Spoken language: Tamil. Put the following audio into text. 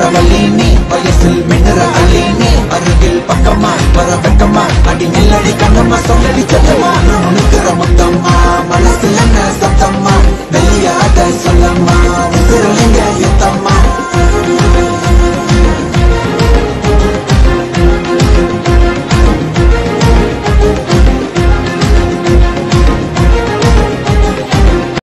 பரவலீனி வயசில் மின்னற அள்ளீனி அருகில் பக்கமா வர வெக்கமா அடி நெல்லடி கண்ணம்மா சொல்லடி சத்தமா நுணுக்குற முத்தம்மா மனசுல என்ன சத்தம்மா வெளியாத சொல்லம்மா உசுரலிங்க யுத்தம்மா